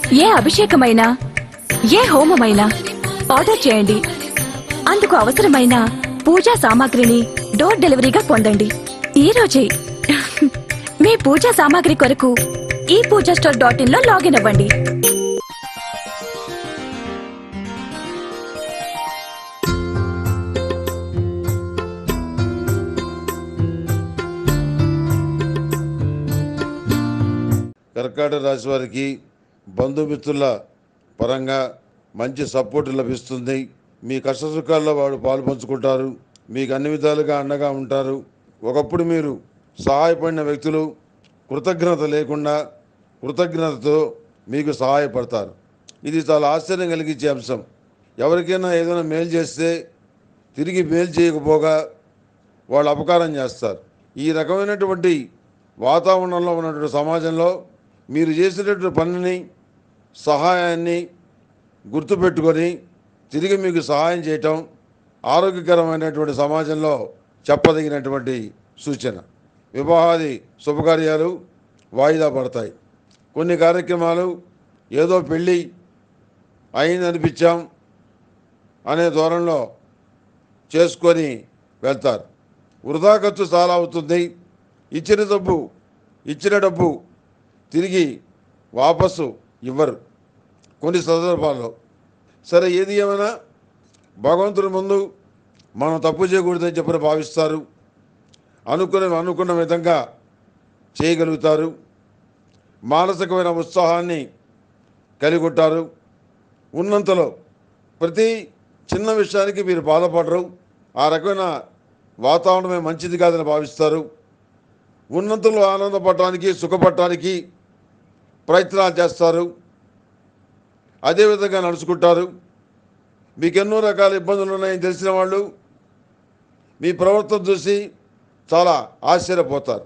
ఏ అభిషేకమైనా ఏ హోమమైనా ఆర్డర్ చేయండి. అందుకు అవసరమైన పూజా సామాగ్రిని డోర్ డెలివరీగా పొందండి. ఈ రోజే మీ పూజా సామాగ్రి కొరకు ePoojaStore.in లో లాగిన్ అవ్వండి. కర్కాటక రాశి వారికి బంధుమిత్రుల పరంగా మంచి సపోర్ట్ లభిస్తుంది. మీ కష్టసుఖాల్లో వాడు పాలు పంచుకుంటారు. మీకు అన్ని విధాలుగా అండగా ఉంటారు. ఒకప్పుడు మీరు సహాయపడిన వ్యక్తులు కృతజ్ఞత లేకుండా కృతజ్ఞతతో మీకు సహాయపడతారు. ఇది చాలా ఆశ్చర్యం కలిగించే అంశం. ఎవరికైనా ఏదైనా మేలు చేస్తే తిరిగి మేలు చేయకపోగా వాళ్ళు అపకారం చేస్తారు. ఈ రకమైనటువంటి వాతావరణంలో ఉన్నటువంటి సమాజంలో మీరు చేసినటువంటి పనిని సహాయాన్ని గుర్తుపెట్టుకొని తిరిగి మీకు సహాయం చేయటం ఆరోగ్యకరమైనటువంటి సమాజంలో చెప్పదగినటువంటి సూచన. వివాహాది శుభకార్యాలు వాయిదా పడతాయి. కొన్ని కార్యక్రమాలు ఏదో పెళ్ళి అయిందనిపించాం అనే ధోరణిలో చేసుకొని వెళ్తారు. వృధా ఖర్చు చాలా అవుతుంది. ఇచ్చిన డబ్బు తిరిగి వాపసు ఇవ్వరు కొన్ని సందర్భాల్లో. సరే, ఏది ఏమైనా భగవంతుడి ముందు మనం తప్పు చేయకూడదని చెప్పని భావిస్తారు. అనుకున్న విధంగా చేయగలుగుతారు. మానసికమైన ఉత్సాహాన్ని కలిగి ఉంటారు. ఉన్నంతలో ప్రతి చిన్న విషయానికి మీరు బాధపడరు. ఆ రకమైన వాతావరణమే మంచిది కాదని భావిస్తారు. ఉన్నంతలో ఆనందపడటానికి సుఖపడటానికి ప్రయత్నాలు చేస్తారు. అదేవిధంగా నడుచుకుంటారు. మీకు ఎన్నో రకాల ఇబ్బందులు ఉన్నాయని తెలిసిన వాళ్ళు మీ ప్రవర్తన చూసి చాలా ఆశ్చర్యపోతారు.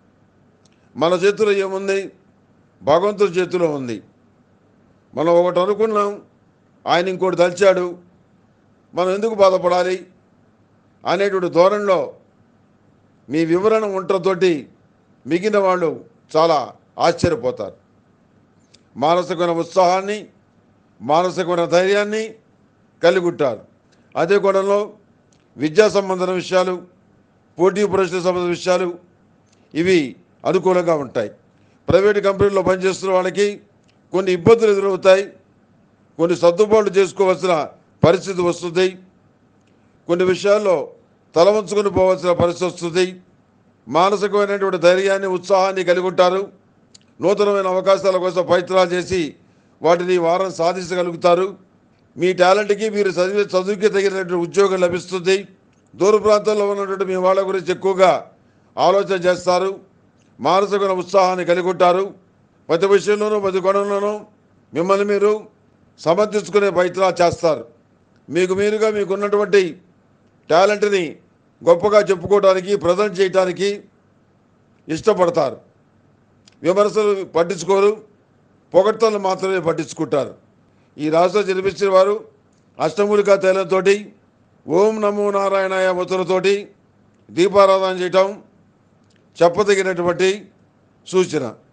మన చేతిలో ఏముంది? భగవంతుడి చేతిలో ఉంది. మనం ఒకటి అనుకున్నాం, ఆయన ఇంకోటి తలిచాడు, మనం ఎందుకు బాధపడాలి అనేటువంటి ధోరణిలో మీ వివరణ ఉండటంతోటి మిగిలిన వాళ్ళు చాలా ఆశ్చర్యపోతారు. మానసికమైన ఉత్సాహాన్ని మానసికమైన ధైర్యాన్ని కలిగి ఉంటారు. అదే కోణంలో విద్యా సంబంధమైన విషయాలు, పోటీ పరీక్షల సంబంధించిన విషయాలు ఇవి అనుకూలంగా ఉంటాయి. ప్రైవేటు కంపెనీల్లో పనిచేస్తున్న వాళ్ళకి కొన్ని ఇబ్బందులు ఎదురవుతాయి. కొన్ని సర్దుబాట్లు చేసుకోవాల్సిన పరిస్థితి వస్తుంది. కొన్ని విషయాల్లో తలవంచుకొని పోవాల్సిన పరిస్థితి వస్తుంది. మానసికమైనటువంటి ధైర్యాన్ని ఉత్సాహాన్ని కలిగి ఉంటారు. నూతనమైన అవకాశాల కోసం ప్రయత్నాలు చేసి వాటిని వారం సాధించగలుగుతారు. మీ టాలెంట్కి మీరు చదువుకి తగినటువంటి ఉద్యోగం లభిస్తుంది. దూర ప్రాంతాల్లో ఉన్నటువంటి మీ వాళ్ళ గురించి ఎక్కువగా ఆలోచన చేస్తారు. మానసికమైన ఉత్సాహాన్ని కలిగి ఉంటారు. ప్రతి విషయంలోనూ ప్రతి కోణంలోనూ మిమ్మల్ని మీరు సమర్థించుకునే ప్రయత్నాలు చేస్తారు. మీరుగా మీకున్నటువంటి టాలెంట్ని గొప్పగా చెప్పుకోవడానికి ప్రజెంట్ చేయడానికి ఇష్టపడతారు. విమర్శలు పట్టించుకోరు, పొగడ్తలు మాత్రమే పట్టించుకుంటారు. ఈ రాశిలో జన్మించిన వారు అష్టమూలికా తైలంతో ఓం నమో నారాయణాయ ఒత్తులతోటి దీపారాధన చేయటం చెప్పదగినటువంటి సూచన.